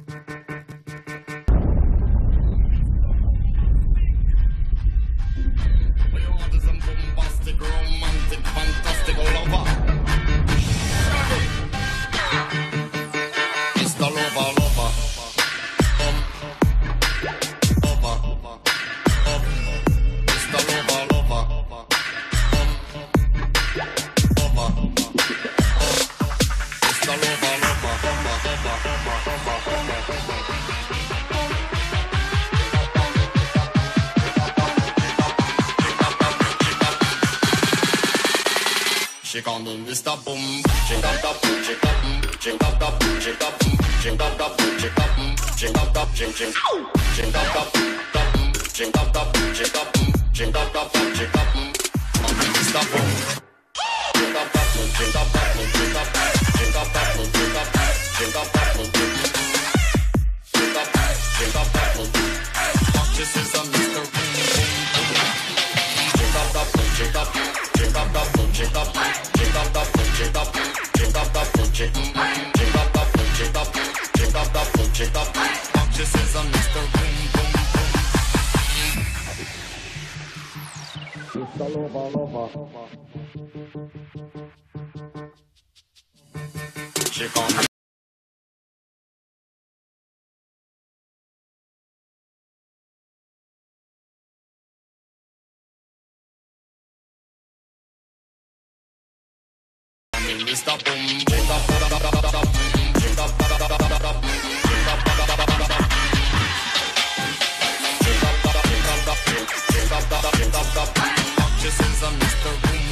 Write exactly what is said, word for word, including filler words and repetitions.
Shake on the Mister Boom, shake up, up, shake up, shake up, up, shake up, shake up, up, shake up, shake up, up, shake, shake, shake up, up, up, shake up, up, shake up, shake up, up, shake up, on the Mister Boom. Shake up, up, shake up, up, shake up, shake up, up, shake up, shake up, up, shake up, shake up, up. This is a Mister Boom, boom, boom. Shake up, up, shake up, shake up, up, shake up. Shake up, up, shake up, shake up, up, shake, shake up, up, shake up, shake up, up, shake up. This is a Mister Boom, boom, boom. Mister Lover, lover. Shake on. Mister Boom, shake up, shake up, shake up, shake up, shake up, shake up, shake up. This is a Mister Boom.